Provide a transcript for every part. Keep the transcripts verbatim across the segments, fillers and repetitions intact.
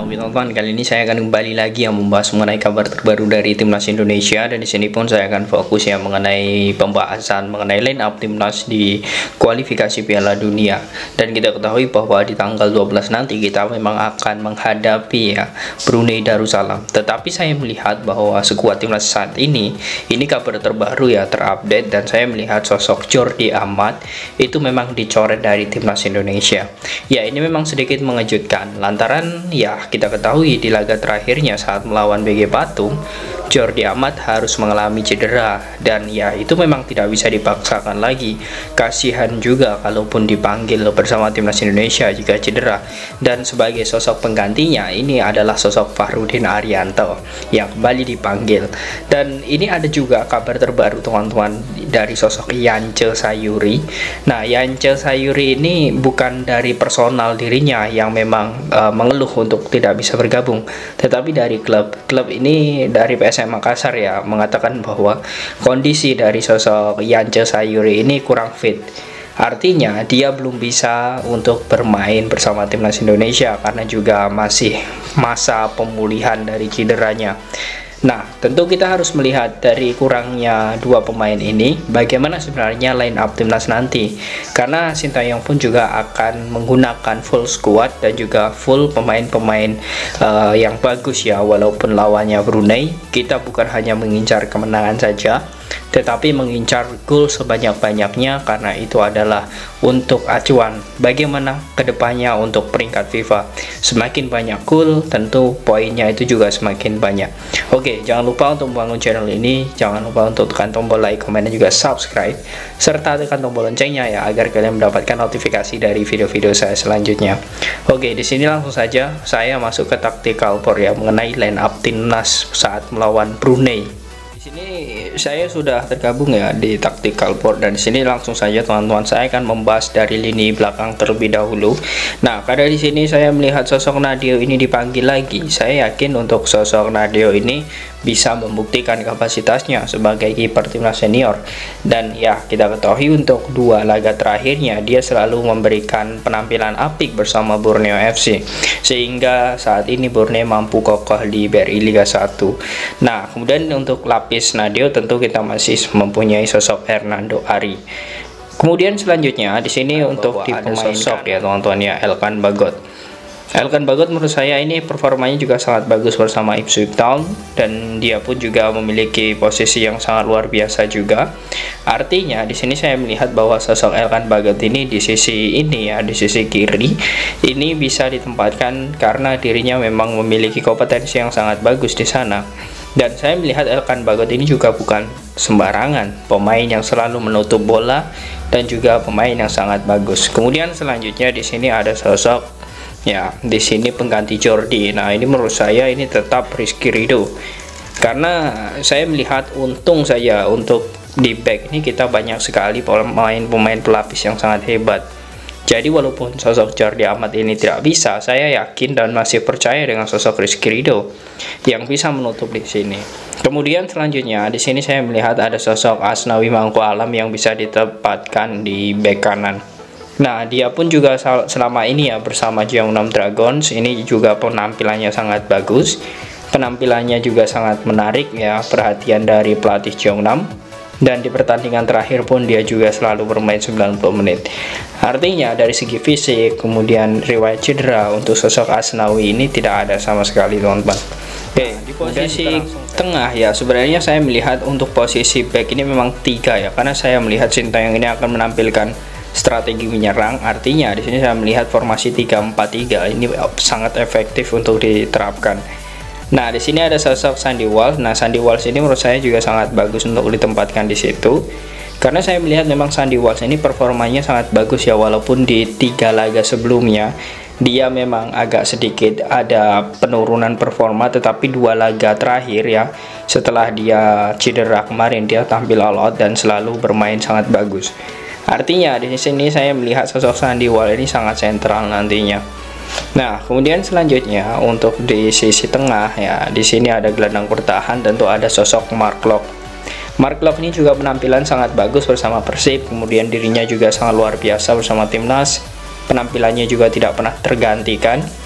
Oke teman-teman, kali ini saya akan kembali lagi yang membahas mengenai kabar terbaru dari timnas Indonesia, dan di sini pun saya akan fokus ya mengenai pembahasan mengenai line up timnas di kualifikasi Piala Dunia. Dan kita ketahui bahwa di tanggal dua belas nanti kita memang akan menghadapi ya Brunei Darussalam. Tetapi saya melihat bahwa skuad timnas saat ini, ini kabar terbaru ya, terupdate, dan saya melihat sosok Jordi Amat itu memang dicoret dari timnas Indonesia. Ya, ini memang sedikit mengejutkan lantaran ya kita ketahui di laga terakhirnya saat melawan B G Patum, Jordi Amat harus mengalami cedera, dan ya itu memang tidak bisa dipaksakan lagi. Kasihan juga kalaupun dipanggil bersama timnas Indonesia jika cedera. Dan sebagai sosok penggantinya ini adalah sosok Fahrudin Arianto yang kembali dipanggil. Dan ini ada juga kabar terbaru teman-teman dari sosok Yance Sayuri. Nah, Yance Sayuri ini bukan dari personal dirinya yang memang uh, mengeluh untuk tidak bisa bergabung, tetapi dari klub. Klub ini dari P S M Makassar ya mengatakan bahwa kondisi dari sosok Yance Sayuri ini kurang fit. Artinya dia belum bisa untuk bermain bersama timnas Indonesia karena juga masih masa pemulihan dari cederanya. Nah, tentu kita harus melihat dari kurangnya dua pemain ini, bagaimana sebenarnya line up timnas nanti. Karena Sintayong pun juga akan menggunakan full squad dan juga full pemain-pemain uh, yang bagus ya, walaupun lawannya Brunei. Kita bukan hanya mengincar kemenangan saja, tetapi mengincar gol sebanyak-banyaknya, karena itu adalah untuk acuan bagaimana kedepannya untuk peringkat FIFA. Semakin banyak gol, tentu poinnya itu juga semakin banyak. Oke, jangan lupa untuk membangun channel ini, jangan lupa untuk tekan tombol like, komen, dan juga subscribe, serta tekan tombol loncengnya ya, agar kalian mendapatkan notifikasi dari video-video saya selanjutnya. Oke, di sini langsung saja saya masuk ke tactical report ya mengenai line up timnas saat melawan Brunei. Di sini saya sudah tergabung ya di tactical report, dan di sini langsung saja teman-teman saya akan membahas dari lini belakang terlebih dahulu. Nah, karena di sini saya melihat sosok Nadeo ini dipanggil lagi, saya yakin untuk sosok Nadeo ini bisa membuktikan kapasitasnya sebagai kiper timnas senior. Dan ya kita ketahui untuk dua laga terakhirnya dia selalu memberikan penampilan apik bersama Borneo F C, sehingga saat ini Borneo mampu kokoh di B R I Liga satu. Nah, kemudian untuk lapis Nadeo tentu kita masih mempunyai sosok Hernando Ari. Kemudian selanjutnya di sini untuk di pemain sosok ya teman-teman ya, Elkan Bagot. Elkan Bagot menurut saya ini performanya juga sangat bagus bersama Ipswich Town, dan dia pun juga memiliki posisi yang sangat luar biasa juga. Artinya di sini saya melihat bahwa sosok Elkan Bagot ini di sisi ini ya, di sisi kiri ini bisa ditempatkan karena dirinya memang memiliki kompetensi yang sangat bagus di sana. Dan saya melihat Elkan Bagot ini juga bukan sembarangan pemain yang selalu menutup bola, dan juga pemain yang sangat bagus. Kemudian selanjutnya di sini ada sosok ya, di sini pengganti Jordi. Nah, ini menurut saya ini tetap Rizky Ridho, karena saya melihat untung saja untuk di back ini kita banyak sekali pemain-pemain pelapis yang sangat hebat. Jadi walaupun sosok Jordi Amat ini tidak bisa, saya yakin dan masih percaya dengan sosok Rizky Ridho yang bisa menutup di sini. Kemudian selanjutnya di sini saya melihat ada sosok Asnawi Mangku Alam yang bisa ditempatkan di back kanan. Nah, dia pun juga selama ini ya bersama Jeongnam Dragons ini juga penampilannya sangat bagus. Penampilannya juga sangat menarik ya, perhatian dari pelatih Jeongnam. Dan di pertandingan terakhir pun dia juga selalu bermain sembilan puluh menit. Artinya dari segi fisik, kemudian riwayat cedera untuk sosok Asnawi ini tidak ada sama sekali teman-teman. Oke, di posisi tengah ya sebenarnya saya melihat untuk posisi back ini memang tiga ya, karena saya melihat Sintayong ini akan menampilkan strategi menyerang. Artinya di sini saya melihat formasi tiga empat tiga ini sangat efektif untuk diterapkan. Nah, di sini ada sosok Sandy Walsh. Nah, Sandy Walsh ini menurut saya juga sangat bagus untuk ditempatkan di situ, karena saya melihat memang Sandy Walsh ini performanya sangat bagus ya, walaupun di tiga laga sebelumnya dia memang agak sedikit ada penurunan performa, tetapi dua laga terakhir ya setelah dia cedera kemarin dia tampil all out dan selalu bermain sangat bagus. Artinya di sini saya melihat sosok Sandy Walsh ini sangat sentral nantinya. Nah, kemudian selanjutnya untuk di sisi tengah ya, di sini ada gelandang bertahan, tentu ada sosok Mark Locke. Mark Locke ini juga penampilan sangat bagus bersama Persib, kemudian dirinya juga sangat luar biasa bersama timnas. Penampilannya juga tidak pernah tergantikan.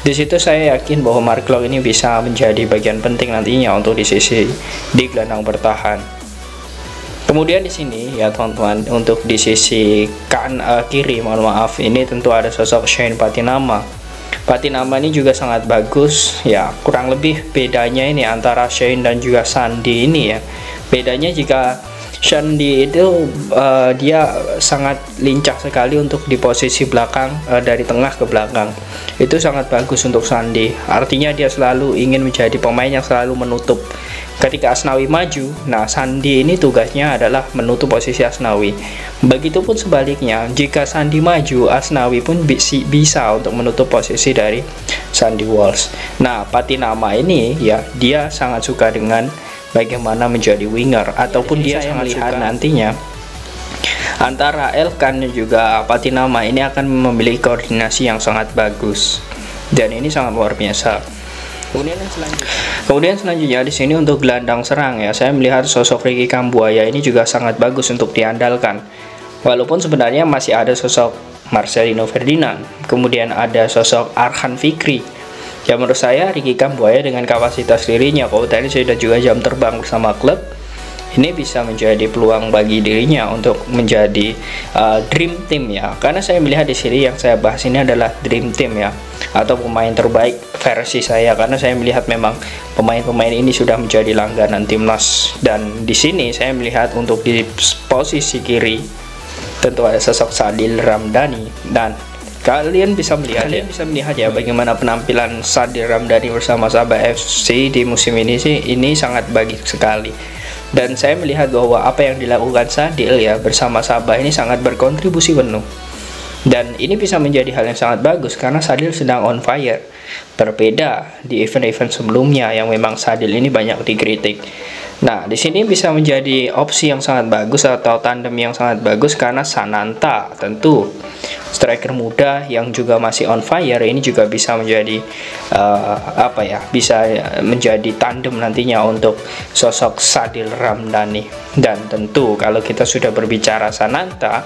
Di situ saya yakin bahwa Mark Klok ini bisa menjadi bagian penting nantinya untuk di sisi di gelandang bertahan. Kemudian di sini ya teman-teman, untuk di sisi kan uh, kiri, mohon maaf, ini tentu ada sosok Shane Patinama. Patinama ini juga sangat bagus ya, kurang lebih bedanya ini antara Shane dan juga Sandi ini ya. Bedanya jika Sandi itu uh, dia sangat lincah sekali untuk di posisi belakang, uh, dari tengah ke belakang. Itu sangat bagus untuk Sandi. Artinya dia selalu ingin menjadi pemain yang selalu menutup. Ketika Asnawi maju, nah Sandi ini tugasnya adalah menutup posisi Asnawi. Begitupun sebaliknya, jika Sandi maju, Asnawi pun bisa untuk menutup posisi dari Sandi Walsh. Nah, Patinama ini ya, dia sangat suka dengan bagaimana menjadi winger, ataupun dia sangat melihat nantinya antara Elkan dan juga Patinama ini akan memiliki koordinasi yang sangat bagus, dan ini sangat luar biasa. Kemudian yang selanjutnya, kemudian selanjutnya di sini untuk gelandang serang ya, saya melihat sosok Ricky Kambuaya ini juga sangat bagus untuk diandalkan. Walaupun sebenarnya masih ada sosok Marcelino Ferdinand, kemudian ada sosok Arhan Fikri. Ya menurut saya Ricky Kambuaya dengan kapasitas dirinya, potensi dan juga jam terbang bersama klub, ini bisa menjadi peluang bagi dirinya untuk menjadi uh, dream team ya. Karena saya melihat di sini yang saya bahas ini adalah dream team ya, atau pemain terbaik versi saya, karena saya melihat memang pemain-pemain ini sudah menjadi langganan timnas. Dan di sini saya melihat untuk di posisi kiri tentu ada sosok Sadil Ramdhani, dan kalian bisa melihat kalian ya, bisa melihat ya bagaimana penampilan Sadil Ramdhani bersama Sabah F C di musim ini sih, ini sangat bagus sekali. Dan saya melihat bahwa apa yang dilakukan Sadil ya bersama Sabah ini sangat berkontribusi penuh. Dan ini bisa menjadi hal yang sangat bagus karena Sadil sedang on fire. Berbeda di event-event sebelumnya yang memang Sadil ini banyak dikritik. Nah, di sini bisa menjadi opsi yang sangat bagus atau tandem yang sangat bagus karena Sananta tentu striker muda yang juga masih on fire ini juga bisa menjadi uh, apa ya, bisa menjadi tandem nantinya untuk sosok Sadil Ramdhani. Dan tentu kalau kita sudah berbicara Sananta,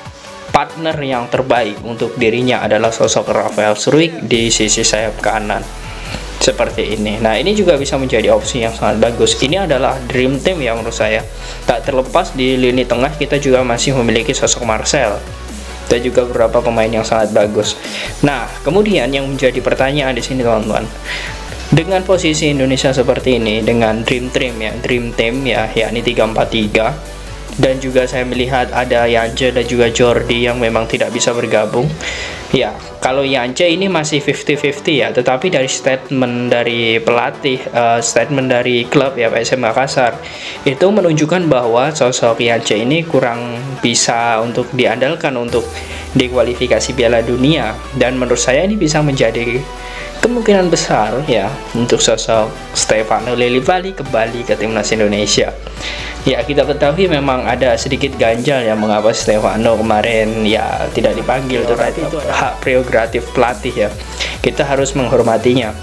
partner yang terbaik untuk dirinya adalah sosok Rafael Struijk di sisi sayap kanan seperti ini. Nah, ini juga bisa menjadi opsi yang sangat bagus. Ini adalah dream team ya menurut saya. Tak terlepas di lini tengah kita juga masih memiliki sosok Marcel dan juga beberapa pemain yang sangat bagus. Nah, kemudian yang menjadi pertanyaan di sini teman-teman, dengan posisi Indonesia seperti ini, dengan dream team ya, dream team ya, yakni tiga empat tiga, dan juga saya melihat ada Yance dan juga Jordi yang memang tidak bisa bergabung. Ya, kalau Yance ini masih fifty fifty ya, tetapi dari statement dari pelatih, uh, statement dari klub ya P S M Makassar, itu menunjukkan bahwa sosok Yance ini kurang bisa untuk diandalkan untuk di kualifikasi Piala Dunia, dan menurut saya ini bisa menjadi kemungkinan besar ya untuk sosok Stefano Lillipali kembali ke timnas Indonesia. Ya, kita ketahui memang ada sedikit ganjal ya mengapa Stefano kemarin ya tidak dipanggil, tetapi itu hak prerogatif pelatih ya, kita harus menghormatinya.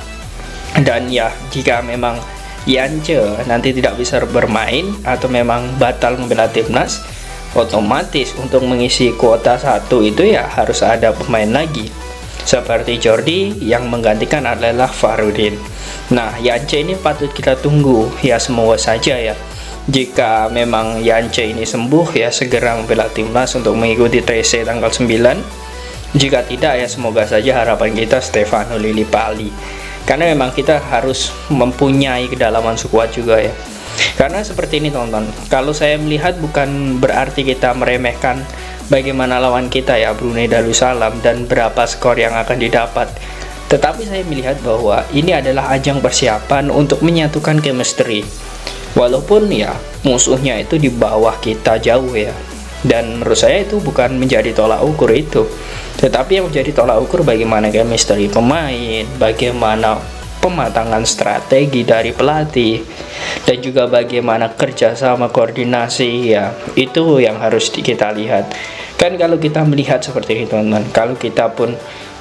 Dan ya jika memang Yance nanti tidak bisa bermain atau memang batal membela timnas, otomatis untuk mengisi kuota satu itu ya harus ada pemain lagi seperti Jordi, yang menggantikan adalah Farudin. Nah, Yance ini patut kita tunggu ya, semoga saja ya jika memang Yance ini sembuh ya segera membela timnas untuk mengikuti T C tanggal sembilan. Jika tidak ya semoga saja harapan kita Stefano Lillipali, karena memang kita harus mempunyai kedalaman skuad juga ya. Karena seperti ini teman-teman, kalau saya melihat bukan berarti kita meremehkan bagaimana lawan kita ya Brunei Darussalam dan berapa skor yang akan didapat, tetapi saya melihat bahwa ini adalah ajang persiapan untuk menyatukan chemistry. Walaupun ya musuhnya itu di bawah kita jauh ya, dan menurut saya itu bukan menjadi tolak ukur itu, tetapi yang menjadi tolak ukur bagaimana chemistry pemain, bagaimana pematangan strategi dari pelatih, dan juga bagaimana kerjasama koordinasi ya, itu yang harus kita lihat. Kan kalau kita melihat seperti itu teman-teman, kalau kita pun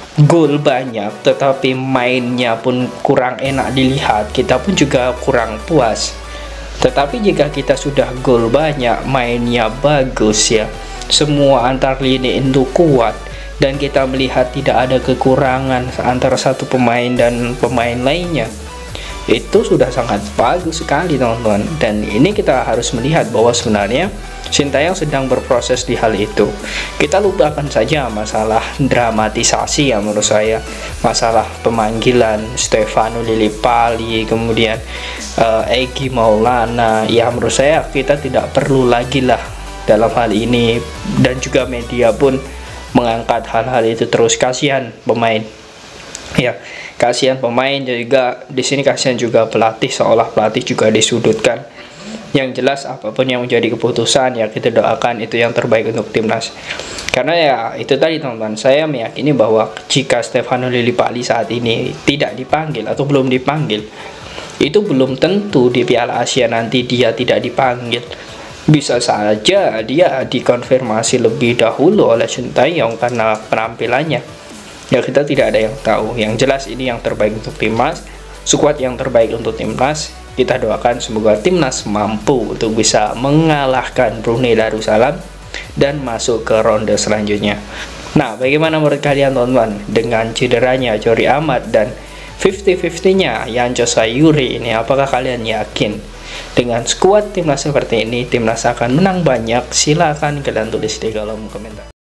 gol banyak tetapi mainnya pun kurang enak dilihat, kita pun juga kurang puas. Tetapi jika kita sudah gol banyak, mainnya bagus ya, semua antar lini itu kuat, dan kita melihat tidak ada kekurangan antara satu pemain dan pemain lainnya, itu sudah sangat bagus sekali teman-teman. Dan ini kita harus melihat bahwa sebenarnya Sintayong sedang berproses di hal itu. Kita lupakan saja masalah dramatisasi ya menurut saya, masalah pemanggilan Stefano Lillipali, kemudian uh, Egy Maulana. Ya menurut saya kita tidak perlu lagi lah dalam hal ini, dan juga media pun mengangkat hal-hal itu terus. Kasihan pemain, ya kasihan pemain juga di sini, kasihan juga pelatih, seolah pelatih juga disudutkan. Yang jelas apapun yang menjadi keputusan ya kita doakan itu yang terbaik untuk timnas. Karena ya itu tadi teman-teman, saya meyakini bahwa jika Stefano Lillipali saat ini tidak dipanggil atau belum dipanggil, itu belum tentu di Piala Asia nanti dia tidak dipanggil. Bisa saja dia dikonfirmasi lebih dahulu oleh Sintayong karena penampilannya. Ya kita tidak ada yang tahu. Yang jelas ini yang terbaik untuk timnas, skuad yang terbaik untuk timnas. Kita doakan semoga timnas mampu untuk bisa mengalahkan Brunei Darussalam dan masuk ke ronde selanjutnya. Nah, bagaimana menurut kalian teman-teman dengan cederanya Jori Amat dan lima puluh lima puluh-nya Yancho Sayuri ini? Apakah kalian yakin dengan skuad timnas seperti ini timnas akan menang banyak? Silahkan kalian tulis di kolom komentar.